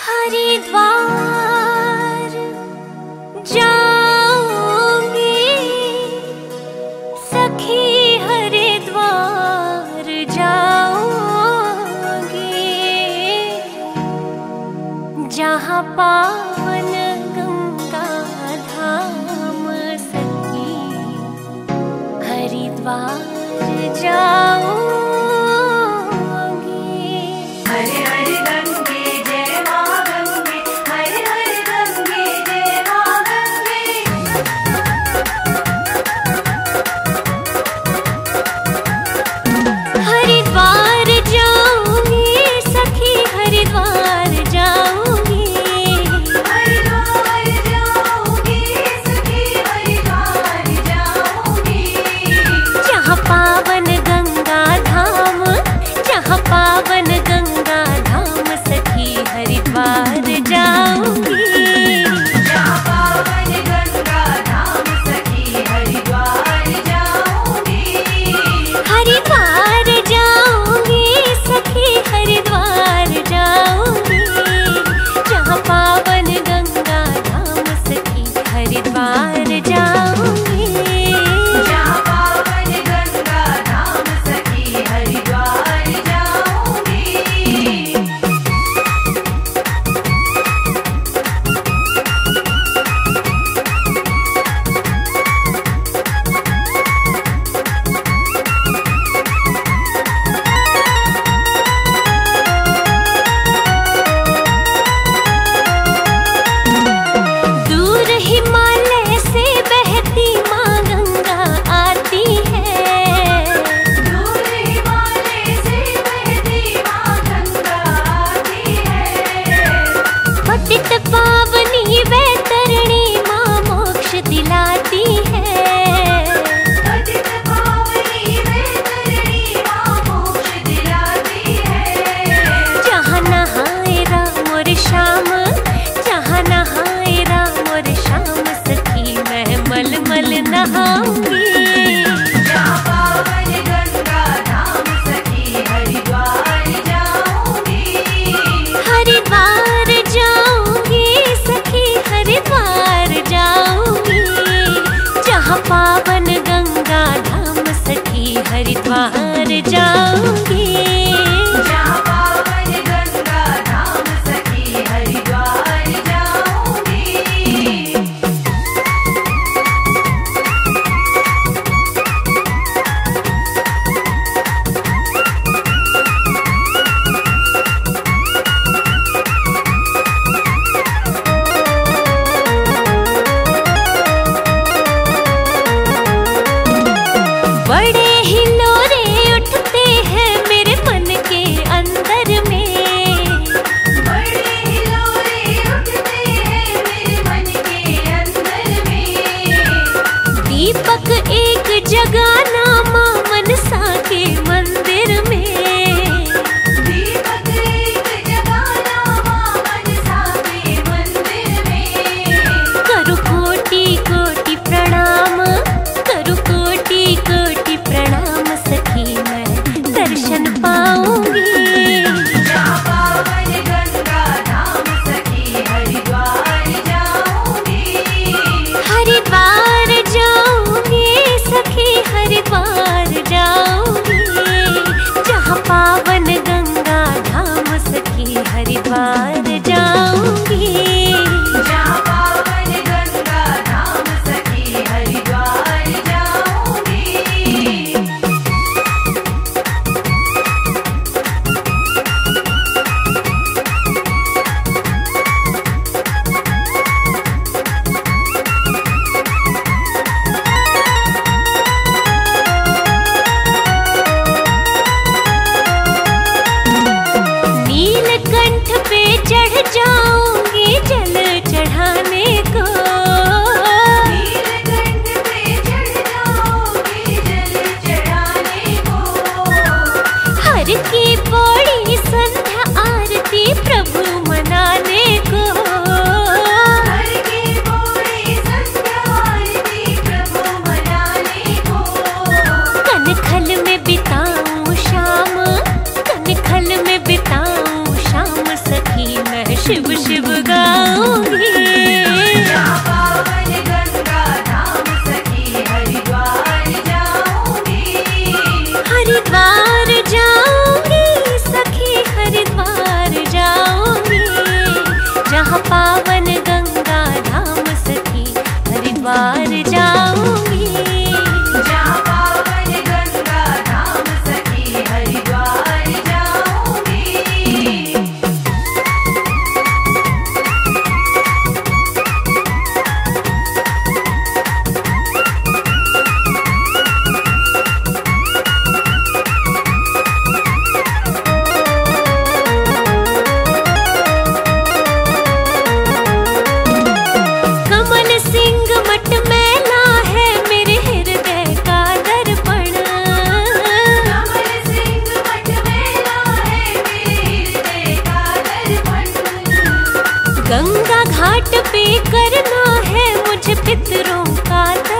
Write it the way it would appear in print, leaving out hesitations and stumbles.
हरिद्वार जाऊंगी सखी, हरिद्वार जाऊंगी, जहाँ पावन गंगा धाम सखी, हरिद्वार जाऊंगी। हरे हरे गंगे जय मां गंगे, हरे हरे गंगे जय मां गंगे। हरिद्वार जाऊंगी सखी, हरिद्वार जाऊंगी, हरिद्वार जाऊंगी सखी, हरिद्वार जाऊंगी, जहाँ पावन गंगा धाम, जहाँ पावन गंगा धाम सखी, हरिद्वार जाऊंगी, जहाँ पावन गंगा धाम सखी, हरिद्वार जाऊंगी, हरिद्वार जाऊंगी सखी, हरिद्वार जाऊंगी, जहाँ पावन गंगा धाम सखी, हरिद्वार जाऊंगी। जहाँ पावन गंगा धाम सखी, हरिद्वार जाऊंगी। दूर हिमालय से बहती माँ गंगा आती है, दूर हिमालय से बहती मां गंगा आती है, पतित पावनी वैतरणी माँ मोक्ष दिलाती है, पतित पावनी वैतरणी मां मोक्ष दिलाती है, जहाँ नहाए राम और श्याम, जहाँ नहाए राम और श्याम सखी, मैं मल मल नहाऊंगी, जहाँ पावन गंगा धाम सखी, हरिद्वार जाऊंगी, हरिद्वार जाऊंगी सखी, हरिद्वार जाऊंगी, जहाँ पावन गंगा धाम सखी, हरिद्वार जाऊंगी। जहाँ पावन गंगा धाम सखी, हरिद्वार जाऊंगी। बड़े हिलोरे उठते हैं मेरे मन के अंदर में, बड़े हिलोरे उठते हैं मेरे मन के अंदर में, दीपक एक जगाना माँ मनसा के मंदिर में, दीपक एक जगाना मां मनसा के मंदिर में, करु कोटि कोटि प्रणाम, करु कोटि कोटि प्रणाम सखी, मैं दर्शन पाऊंगी, जहाँ पावन गंगा धाम सखी, हरिद्वार जाऊंगी, हरिद्वार जाऊंगी सखी, हरिद्वार जाऊंगी, जहाँ पावन गंगा धाम सखी, हरिद्वार जाऊंगी। जहाँ पावन गंगा धाम सखी, हरिद्वार जाऊंगी। नीलकंठ पे चढ़ जाऊंगी जल चढ़ाने को, नीलकंठ पे चढ़ जाऊंगी जल चढ़ाने को, हर की पौड़ी संध्या आरती प्रभु मनाने को, हर की पौड़ी संध्या आरती प्रभु मनाने को, कनखल में बिताऊं शाम, कनखल में बिताऊं शाम सखी, मैं शिव शिव गाऊंगी। जहाँ पावन गंगा धाम सखी हरिद्वार जाऊंगी। हरिद्वार जाऊंगी सखी, हरिद्वार जाऊंगी। जहाँ पावन गंगा धाम सखी हरिद्वार जाऊंगी। जहाँ पावन गंगा धाम सखी हरिद्वार जाऊंगी। कमल सिंह मठ मैला है मेरे हृदय का दर्पण। कमल सिंह मठ मेला है मेरे हृदय का दर्पण। गंगा घाट पे करना है मुझे पितरों का